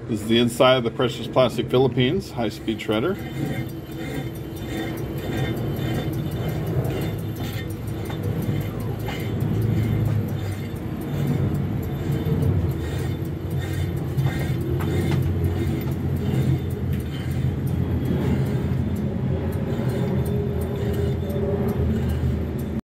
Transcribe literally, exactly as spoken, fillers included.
This is the inside of the Precious Plastic Philippines high-speed shredder.